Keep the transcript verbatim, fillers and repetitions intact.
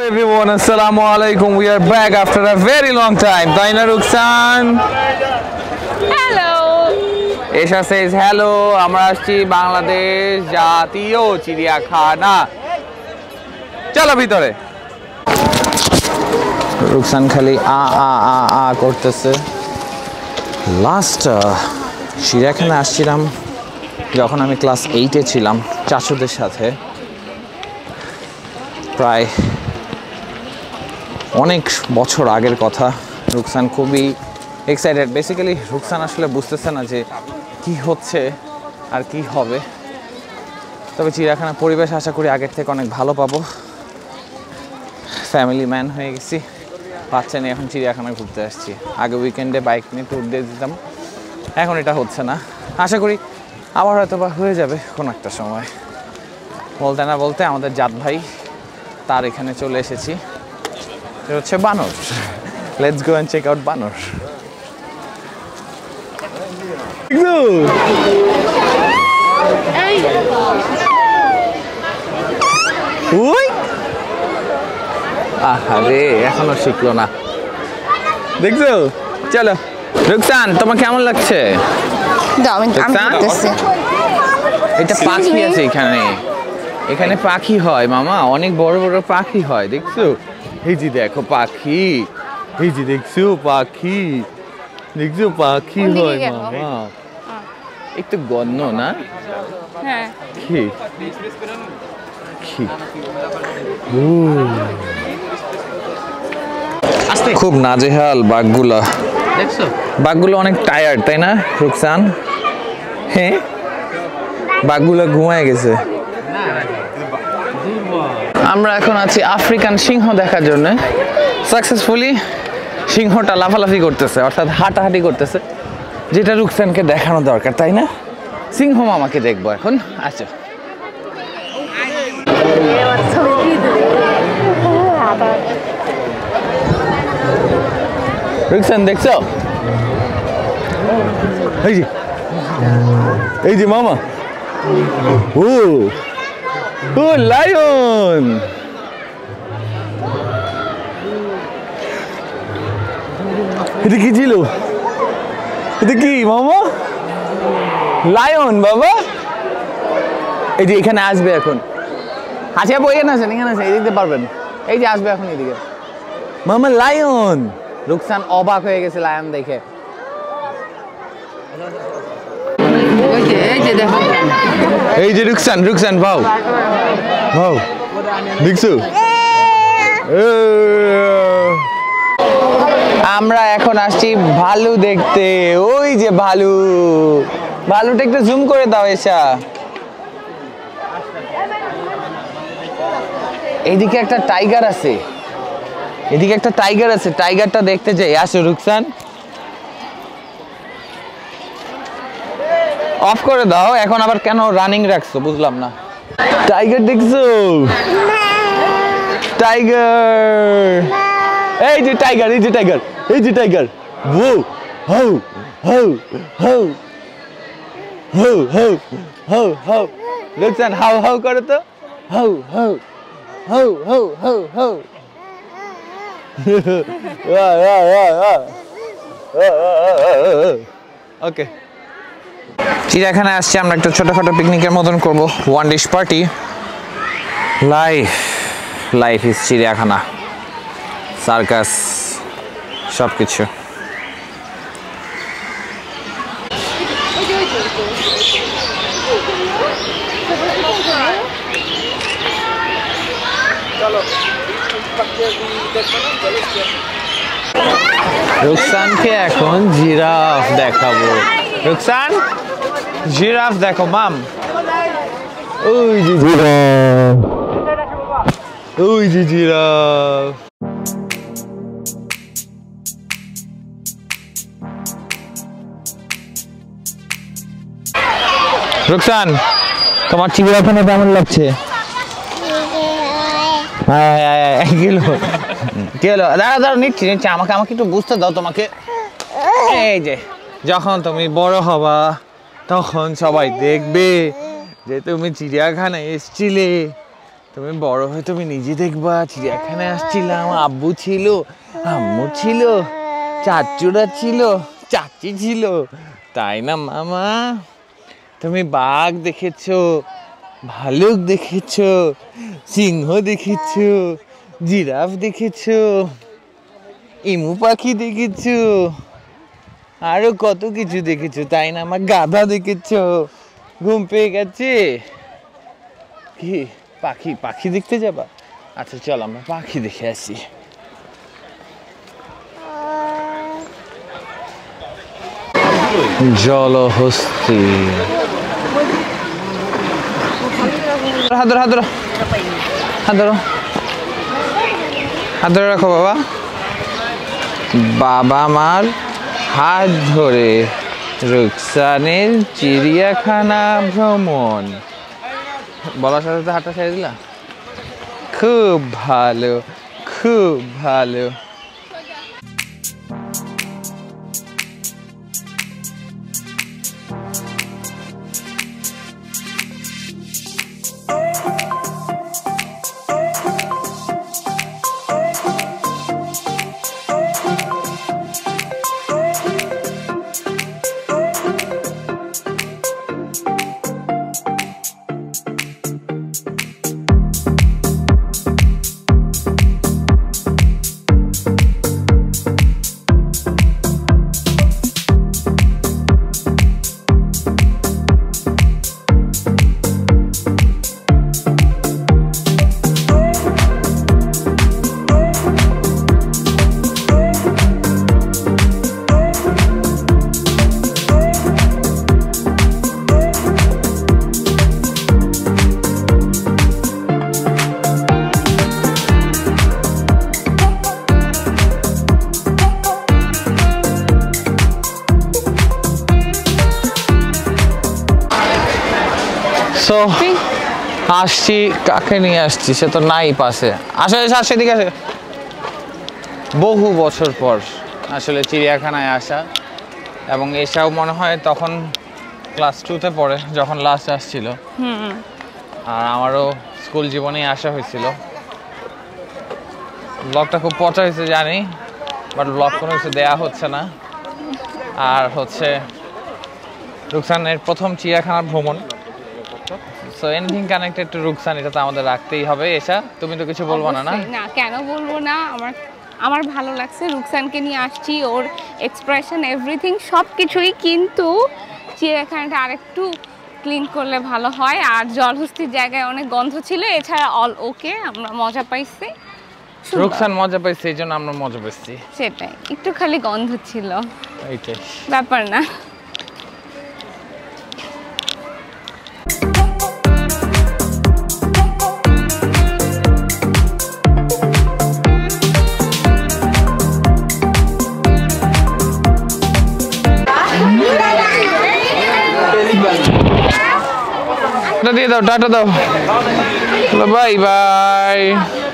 everyone, assalamu alaikum. We are back after a very long time. Taina Rukhsan. Hello. Esha says hello. Amra aschi Bangladesh Jatiyo Chiriyakhana. Chalo bhitore. Rukhsan khali a a a a kortese. Last চিড়িয়াখানা আসছিলাম যখন আমি class এইটে ছিলাম চাচুদের সাথে প্রায় অনেক বছর আগের কথা। রুকসান খুবই এক্সাইটেড। বেসিক্যালি রুকসান আসলে বুঝতেছে না যে কি হচ্ছে আর কি হবে, তবে চিড়িয়াখানার পরিবেশ আশা করি আগের থেকে অনেক ভালো পাবো। ফ্যামিলি ম্যান হয়ে গেছি, বাচ্চা নিয়ে এখন চিড়িয়াখানায় ঘুরতে আসছি। আগে উইকেন্ডে বাইক নিয়ে ট্যুর দিয়ে দিতাম, এখন এটা হচ্ছে না। আশা করি আবার হয়তো বা হয়ে যাবে কোনো একটা সময়। বলতে না বলতে আমাদের জাত ভাই তার এখানে চলে এসেছি, এটা হচ্ছে বানর। Let's go and check out বানর। আরে এখনো শিখলো না, দেখছো? চলো রুকসান, তোমার কেমন লাগছে? এটা পাখি আছে এখানে, এখানে পাখি হয় মামা, অনেক বড় বড় পাখি হয়, দেখছো? এই যে দেখো পাখি, এই যে দেখছো পাখি, দেখছো পাখি হয় মামা। একটু গন্ধ না? হ্যাঁ। কি কি খুব নাজেহাল বাঘগুলা, দেখছো? বাঘগুলো অনেক টায়ার্ড, তাই না রুকসান? হ্যাঁ, বাঘগুলো ঘুমায় গেছে। আমরা এখন আছি আফ্রিকান সিংহ দেখার জন্য। সাকসেসফুলি সিংহটা লাফালাফি করতেছে, অর্থাৎ হাঁটাহাঁটি করতেছে, যেটা রুকসানকে দেখানো দরকার, তাই না? সিংহ মামাকে দেখবো এখন। আচ্ছা রুকসান দেখছো? এই যে এই যে মামা, ও ও লায়ন। এটা কি ছিল? এটা কি মামা? লায়ন বাবা। এই যে এখানে আসবে এখন। আচ্ছা আপু এখানে আছেন, এখানে আছেন, এদিকে পারবেন। এই যে আসবে এখন এদিকে মামা, লায়ন। রুকসান অবাক হয়ে গেছে লায়ন দেখে। এই যে রুকসান, রুকসান ভাও ভাও, দেখছো? আমরা এখন আসছি ভালু দেখতে। ওই যে ভালু, ভালুটা একটু জুম করে দাও এসা। এইদিকে একটা টাইগার আছে, এদিকে একটা টাইগার আছে, টাইগারটা দেখতে যাই। আসো রুকসান, অফ করে দাও। এখন আবার কেন রানিং রাখছো বুঝলাম না। টাইগার দেখছো? টাইগার, এই যে টাইগার, এই যে টাইগার, এই যে টাইগার। ও হৌ হৌ হৌ হৌ হৌ হৌ হৌ। রুকসান হাউ হাউ করো তো, হৌ হৌ হৌ হৌ হৌ হৌ। ওকে, চিড়িয়াখানায় আসছি আমরা, একটা ছোটখাটো পিকনিকের মতন করবো, one dish party. Life life is চিড়িয়াখানা, সার্কাস, সব কিছু। রুকসানকে এখন জিরাফ দেখাবো। রুকসান জিরাফ দেখো মাম। ওই যে জিরাফ, ওই যে জিরাফ। রুকসান তোমার চিড়িয়াখানা কেমন লাগছে? কি হলো কি হলো? দাঁড়া দাঁড়া, নিচ্ছি নিচ্ছি, আমাকে আমাকে একটু বুঝতে দাও। তোমাকে এই যে যখন তুমি বড় হবা তখন সবাই দেখবে যে তুমি চিড়িয়াখানায় এসেছিলে, তুমি বড় হয়ে তুমি নিজে দেখবা চিড়িয়াখানায় আসছিলাম, আব্বু ছিল, আম্মু ছিল, চাচুরা ছিল, চাচি ছিল, তাই না মামা? তুমি বাঘ দেখেছো, ভালুক দেখেছো, সিংহ দেখেছো, জিরাফ দেখেছো, ইমু পাখি দেখেছো, আরো কত কিছু দেখেছো, তাই না? আমার গাধা দেখেছো। ঘুম পেয়ে গেছে কি? পাখি পাখি দেখতে যাবা? আচ্ছা চল আমরা পাখি দেখে আসি। জলহস্তি। হাত ধরো হাত ধরো হাত ধরো হাত ধরে রাখো বাবা। বাবা মার হাত ধরে রুকসানের চিড়িয়াখানা ভ্রমণ। বলার সাথে সাথে হাতটা ছেড়ে দিলা। খুব ভালো, খুব ভালো। সো আসছি, কাকে নিয়ে আসছি সে তো নাই পাশে। আসলে আসছে দিকে আসে। বহু বছর পর আসলে চিড়িয়াখানায় আসা, এবং এসাও মনে হয় তখন ক্লাস টুতে পড়ে যখন লাস্ট আসছিল। আর আমারও স্কুল জীবনেই আসা হয়েছিল। ব্লগটা খুব পচা হয়েছে জানি, বাট ব্লগ কোনো কিছু দেওয়া হচ্ছে না। আর হচ্ছে রুকসানের প্রথম চিড়িয়াখানার ভ্রমণ, so anything connected to Ruksan এটা তো আমাদের রাখতেই হবে। এসা তুমি তো কিছু বলবো না? না না কেন বলবো না, আমার আমার ভালো লাগছে। রুকসানকে নিয়ে আসছি, ওর এক্সপ্রেশন এভরিথিং সব কিছুই, কিন্তু চিড়িয়াখানাটা আরেকটু ক্লিন করলে ভালো হয়। আর জলহস্তির জায়গায় অনেক গন্ধ ছিল, এছাড়া অল ওকে, আমরা মজা পাইছি। রুকসান মজা পাইছে এই জন্য আমরা মজা পাইছি, সেটাই। একটু খালি গন্ধ ছিল, এইটাই ব্যাপার না। দিয়ে দাও, টাটা দাও, বাই বাই।